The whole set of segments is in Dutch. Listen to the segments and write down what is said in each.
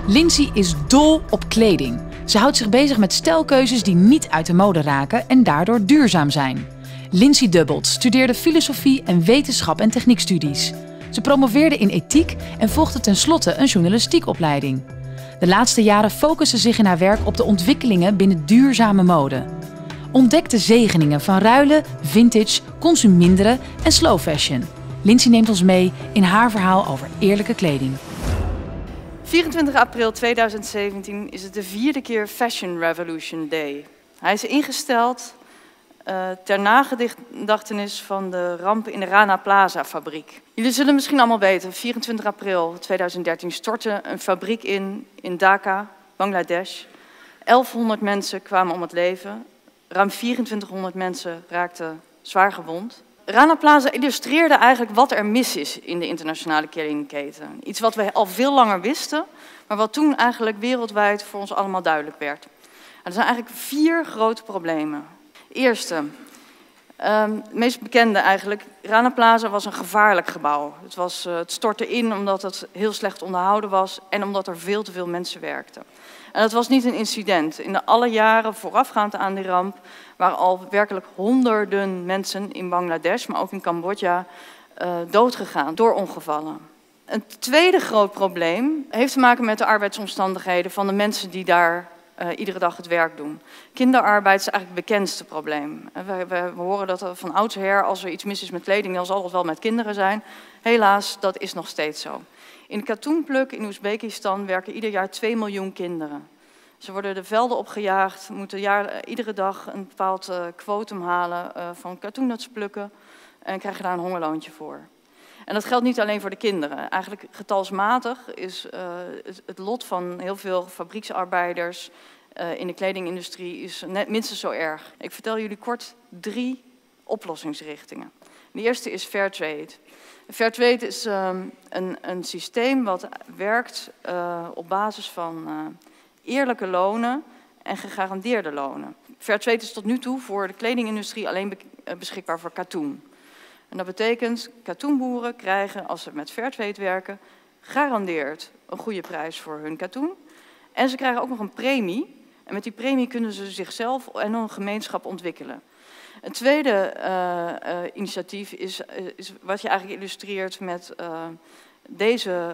Lindsay is dol op kleding. Ze houdt zich bezig met stijlkeuzes die niet uit de mode raken en daardoor duurzaam zijn. Lindsay Dubbelt studeerde filosofie en wetenschap en techniekstudies. Ze promoveerde in ethiek en volgde tenslotte een journalistiekopleiding. De laatste jaren focust ze zich in haar werk op de ontwikkelingen binnen duurzame mode. Ontdek de zegeningen van ruilen, vintage, consuminderen en slow fashion. Lindsay neemt ons mee in haar verhaal over eerlijke kleding. 24 april 2017 is het de 4e keer Fashion Revolution Day. Hij is ingesteld ter nagedachtenis van de ramp in de Rana Plaza fabriek. Jullie zullen misschien allemaal weten, 24 april 2013 stortte een fabriek in Dhaka, Bangladesh. 1100 mensen kwamen om het leven, ruim 2400 mensen raakten zwaar gewond. Rana Plaza illustreerde eigenlijk wat er mis is in de internationale kledingketen. Iets wat we al veel langer wisten, maar wat toen eigenlijk wereldwijd voor ons allemaal duidelijk werd. Er zijn eigenlijk 4 grote problemen. Eerste, het meest bekende eigenlijk, Rana Plaza was een gevaarlijk gebouw. Het stortte in omdat het heel slecht onderhouden was en omdat er veel te veel mensen werkten. En dat was niet een incident. In de alle jaren voorafgaand aan die ramp waren al werkelijk honderden mensen in Bangladesh, maar ook in Cambodja, doodgegaan door ongevallen. Een tweede groot probleem heeft te maken met de arbeidsomstandigheden van de mensen die daar iedere dag het werk doen. Kinderarbeid is eigenlijk het bekendste probleem. We horen dat er van oudsher, als er iets mis is met kleding, dan zal het wel met kinderen zijn. Helaas, dat is nog steeds zo. In de katoenpluk in Oezbekistan werken ieder jaar 2 miljoen kinderen. Ze worden de velden opgejaagd, moeten iedere dag een bepaald quotum halen van katoennuts plukken en krijgen daar een hongerloontje voor. En dat geldt niet alleen voor de kinderen. Eigenlijk getalsmatig is het lot van heel veel fabrieksarbeiders in de kledingindustrie is net minstens zo erg. Ik vertel jullie kort 3 oplossingsrichtingen. De eerste is Fairtrade. Fairtrade is een systeem wat werkt op basis van eerlijke lonen en gegarandeerde lonen. Fairtrade is tot nu toe voor de kledingindustrie alleen beschikbaar voor katoen. En dat betekent, katoenboeren krijgen, als ze met Fairtrade werken, gegarandeerd een goede prijs voor hun katoen. En ze krijgen ook nog een premie. En met die premie kunnen ze zichzelf en hun gemeenschap ontwikkelen. Een tweede initiatief is wat je eigenlijk illustreert met deze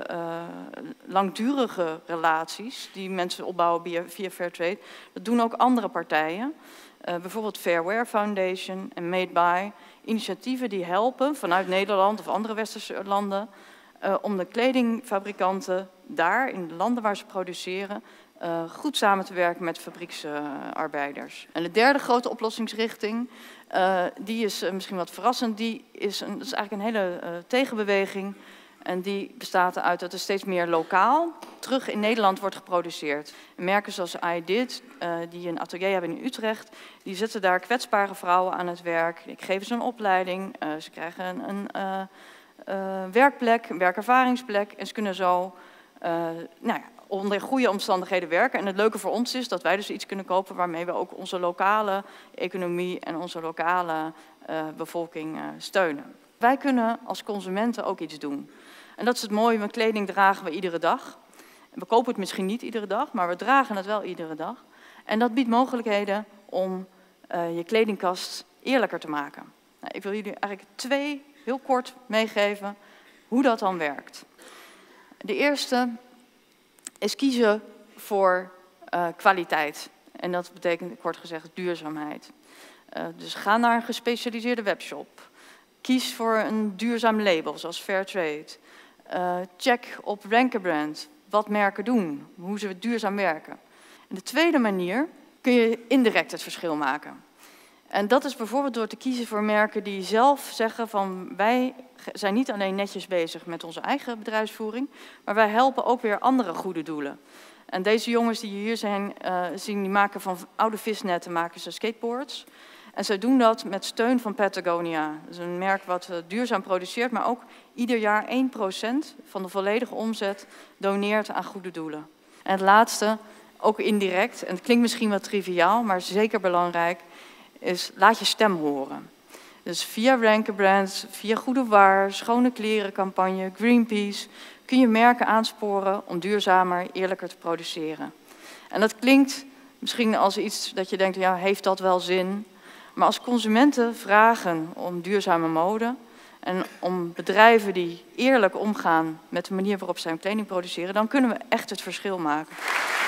langdurige relaties die mensen opbouwen via Fairtrade. Dat doen ook andere partijen. Bijvoorbeeld Fair Wear Foundation en Made By. Initiatieven die helpen vanuit Nederland of andere westerse landen om de kledingfabrikanten daar in de landen waar ze produceren goed samen te werken met fabrieksarbeiders. En de derde grote oplossingsrichting, die is misschien wat verrassend, dat is eigenlijk een hele tegenbeweging. En die bestaat eruit dat er steeds meer lokaal terug in Nederland wordt geproduceerd. En merken zoals iDid, die een atelier hebben in Utrecht, die zetten daar kwetsbare vrouwen aan het werk. Ik geef ze een opleiding, ze krijgen een werkplek, een werkervaringsplek. En ze kunnen zo onder goede omstandigheden werken. En het leuke voor ons is dat wij dus iets kunnen kopen waarmee we ook onze lokale economie en onze lokale bevolking steunen. Wij kunnen als consumenten ook iets doen. En dat is het mooie, met kleding dragen we iedere dag. We kopen het misschien niet iedere dag, maar we dragen het wel iedere dag. En dat biedt mogelijkheden om je kledingkast eerlijker te maken. Nou, ik wil jullie eigenlijk 2 heel kort meegeven hoe dat dan werkt. De eerste is kiezen voor kwaliteit. En dat betekent kort gezegd duurzaamheid. Dus ga naar een gespecialiseerde webshop. Kies voor een duurzaam label, zoals Fairtrade. Check op Rankerbrand wat merken doen, hoe ze duurzaam werken. En de tweede manier kun je indirect het verschil maken. En dat is bijvoorbeeld door te kiezen voor merken die zelf zeggen van wij zijn niet alleen netjes bezig met onze eigen bedrijfsvoering, maar wij helpen ook weer andere goede doelen. En deze jongens die hier zijn, die maken van oude visnetten maken ze skateboards. En zij doen dat met steun van Patagonia. Dat is een merk wat duurzaam produceert, maar ook ieder jaar 1% van de volledige omzet doneert aan goede doelen. En het laatste, ook indirect, en het klinkt misschien wat triviaal, maar zeker belangrijk, is laat je stem horen. Dus via Ranker Brands, via Goede Waar, Schone Kleren campagne, Greenpeace, kun je merken aansporen om duurzamer, eerlijker te produceren. En dat klinkt misschien als iets dat je denkt, ja, heeft dat wel zin? Maar als consumenten vragen om duurzame mode en om bedrijven die eerlijk omgaan met de manier waarop zij hun kleding produceren, dan kunnen we echt het verschil maken.